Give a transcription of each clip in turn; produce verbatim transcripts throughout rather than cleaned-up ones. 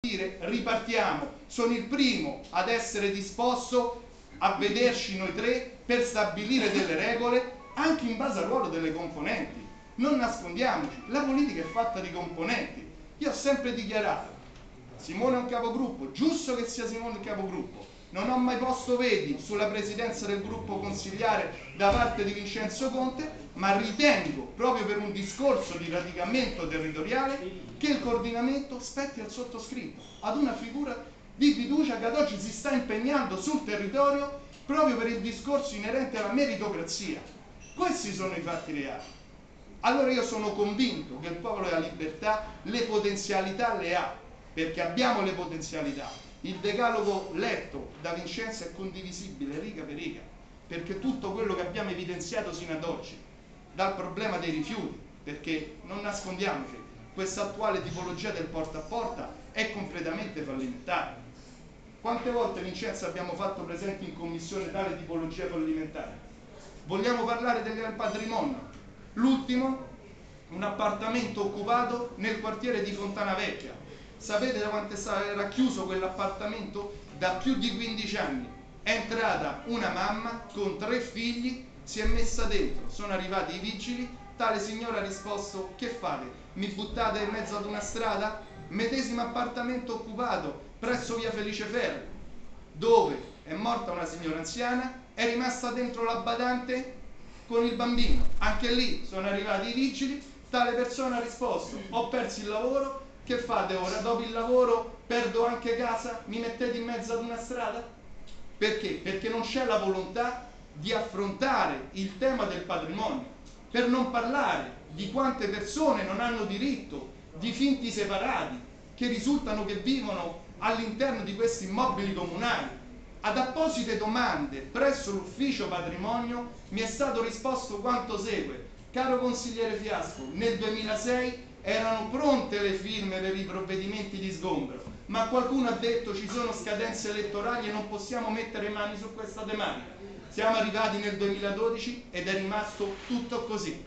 dire ripartiamo, sono il primo ad essere disposto a vederci noi tre per stabilire delle regole anche in base al ruolo delle componenti. Non nascondiamoci, la politica è fatta di componenti. Io ho sempre dichiarato, Simone è un capogruppo, giusto che sia Simone il capogruppo. Non ho mai posto veti sulla presidenza del gruppo consigliare da parte di Vincenzo Conte, ma ritengo, proprio per un discorso di radicamento territoriale, che il coordinamento spetti al sottoscritto, ad una figura di fiducia che ad oggi si sta impegnando sul territorio proprio per il discorso inerente alla meritocrazia. Questi sono i fatti reali. Allora io sono convinto che il popolo della libertà le potenzialità le ha, perché abbiamo le potenzialità. Il decalogo letto da Vincenzo è condivisibile riga per riga, perché tutto quello che abbiamo evidenziato sino ad oggi, dal problema dei rifiuti, perché non nascondiamoci, questa attuale tipologia del porta a porta è completamente fallimentare. Quante volte, Vincenzo, abbiamo fatto presente in commissione tale tipologia fallimentare? Vogliamo parlare del patrimonio? L'ultimo, un appartamento occupato nel quartiere di Fontana Vecchia. Sapete da quanto era chiuso quell'appartamento? Da più di quindici anni. È entrata una mamma con tre figli, si è messa dentro, sono arrivati i vigili, tale signora ha risposto: che fate? Mi buttate in mezzo ad una strada? Medesimo appartamento occupato presso via Felice Ferro, dove è morta una signora anziana, è rimasta dentro la badante con il bambino. Anche lì sono arrivati i vigili, tale persona ha risposto: ho perso il lavoro, che fate ora? Dopo il lavoro perdo anche casa, mi mettete in mezzo ad una strada? Perché? Perché non c'è la volontà di affrontare il tema del patrimonio, per non parlare di quante persone non hanno diritto di finti separati che risultano che vivono all'interno di questi immobili comunali. Ad apposite domande presso l'ufficio patrimonio mi è stato risposto quanto segue: caro consigliere Fiasco, nel duemilasei erano pronte le firme per i provvedimenti di sgombero, ma qualcuno ha detto ci sono scadenze elettorali e non possiamo mettere mani su questa tematica. Siamo arrivati nel duemiladodici ed è rimasto tutto così.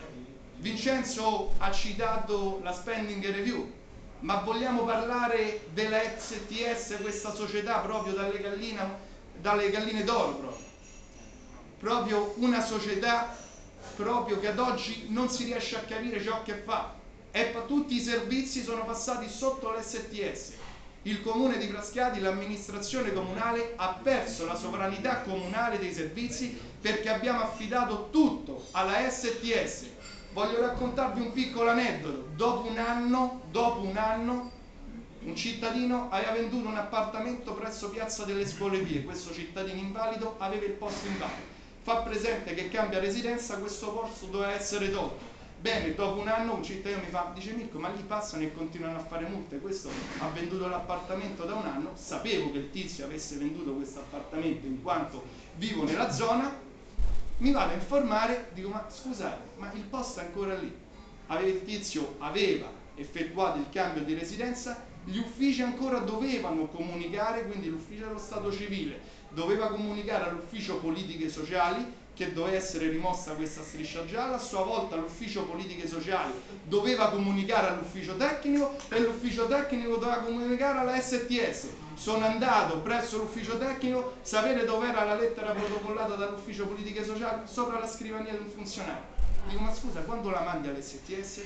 Vincenzo ha citato la spending review, ma vogliamo parlare della S T S, questa società proprio dalle galline, dalle galline d'oro, proprio. proprio una società proprio che ad oggi non si riesce a capire ciò che fa. E tutti i servizi sono passati sotto l'S T S. Il comune di Frascati, l'amministrazione comunale, ha perso la sovranità comunale dei servizi perché abbiamo affidato tutto alla S T S. Voglio raccontarvi un piccolo aneddoto. Dopo un anno, dopo un anno, un cittadino aveva venduto un appartamento presso Piazza delle Scuole Pie. Questo cittadino invalido aveva il posto invalido. Fa presente che cambia residenza, questo posto doveva essere tolto. Bene, dopo un anno un cittadino mi fa, dice: Mirko, ma lì passano e continuano a fare multe, questo ha venduto l'appartamento da un anno, sapevo che il tizio avesse venduto questo appartamento in quanto vivo nella zona, mi vado a informare, dico: ma scusate, ma il posto è ancora lì? Aveva, il tizio aveva effettuato il cambio di residenza, gli uffici ancora dovevano comunicare, quindi l'ufficio dello Stato civile doveva comunicare all'ufficio politiche sociali che doveva essere rimossa questa striscia gialla, a sua volta l'ufficio politiche sociali doveva comunicare all'ufficio tecnico e l'ufficio tecnico doveva comunicare alla S T S. Sono andato presso l'ufficio tecnico, sapete dove era la lettera protocollata dall'ufficio politiche sociali? Sopra la scrivania di un funzionario. Dico: ma scusa, quando la mandi all'S T S?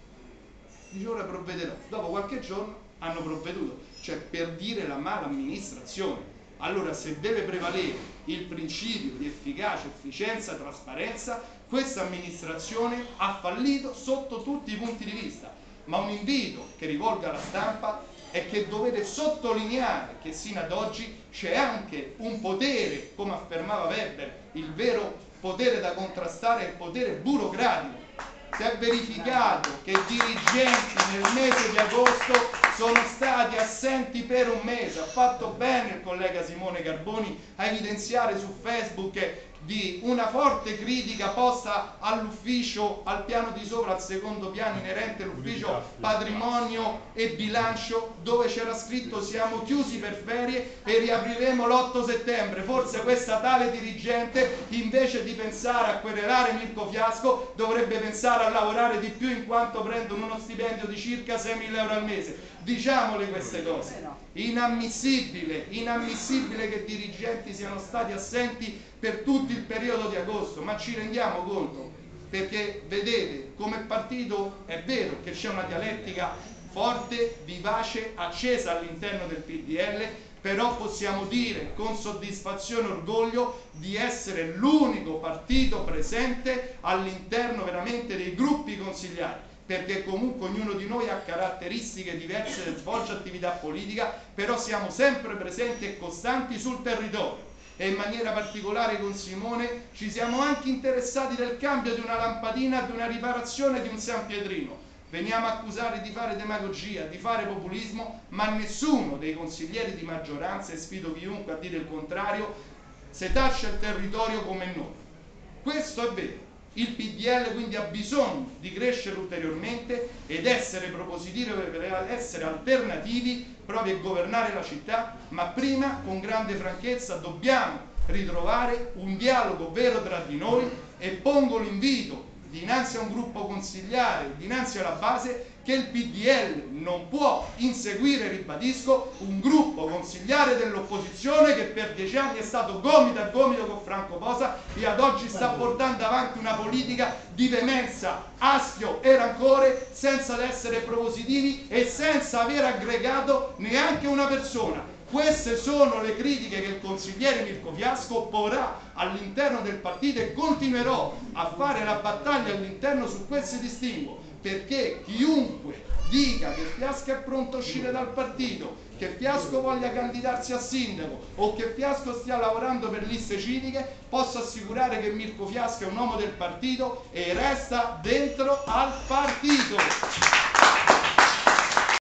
Dice: ora provvederò. Dopo qualche giorno hanno provveduto, cioè per dire la mala amministrazione. Allora, se deve prevalere il principio di efficacia, efficienza, trasparenza, questa amministrazione ha fallito sotto tutti i punti di vista. Ma un invito che rivolgo alla stampa è che dovete sottolineare che sino ad oggi c'è anche un potere, come affermava Weber, il vero potere da contrastare è il potere burocratico. Si è verificato che i dirigenti nel mese di agosto sono stati assenti per un mese. Ha fatto bene il collega Simone Carboni a evidenziare su Facebook di una forte critica posta all'ufficio, al piano di sopra, al secondo piano inerente all'ufficio patrimonio e bilancio, dove c'era scritto: siamo chiusi per ferie e riapriremo l'otto settembre. Forse questa tale dirigente, invece di pensare a querelare Mirko Fiasco, dovrebbe pensare a lavorare di più, in quanto prendono uno stipendio di circa seimila euro al mese. diciamole queste cose. Inammissibile, inammissibile che dirigenti siano stati assenti per tutto il periodo di agosto, ma ci rendiamo conto? Perché vedete, come partito è vero che c'è una dialettica forte, vivace, accesa all'interno del P D L, però possiamo dire con soddisfazione e orgoglio di essere l'unico partito presente all'interno veramente dei gruppi consigliari, perché comunque ognuno di noi ha caratteristiche diverse, svolge attività politica, però siamo sempre presenti e costanti sul territorio. E in maniera particolare con Simone ci siamo anche interessati del cambio di una lampadina, di una riparazione di un San Pietrino. Veniamo accusati di fare demagogia, di fare populismo, ma nessuno dei consiglieri di maggioranza, e sfido chiunque a dire il contrario, setaccia il territorio come noi. Questo è vero. Il P D L quindi ha bisogno di crescere ulteriormente ed essere propositivo per essere alternativi proprio a governare la città, ma prima con grande franchezza dobbiamo ritrovare un dialogo vero tra di noi e pongo l'invito dinanzi a un gruppo consigliare, dinanzi alla base, che il P D L non può inseguire, ribadisco, un gruppo consigliare dell'opposizione che per dieci anni è stato gomito a gomito con Franco Posa e ad oggi sta portando avanti una politica di veemenza, astio e rancore senza essere propositivi e senza aver aggregato neanche una persona. Queste sono le critiche che il consigliere Mirko Fiasco porrà all'interno del partito e continuerò a fare la battaglia all'interno su questi distinguo, perché chiunque dica che Fiasco è pronto a uscire dal partito, che Fiasco voglia candidarsi a sindaco o che Fiasco stia lavorando per liste civiche, posso assicurare che Mirko Fiasco è un uomo del partito e resta dentro al partito.